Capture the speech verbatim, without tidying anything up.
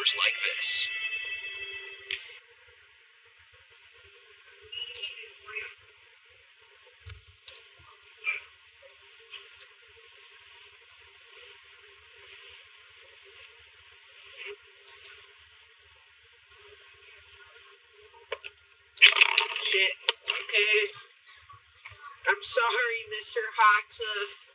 numbers like this. Shit. Okay. I'm sorry, Mister Hata.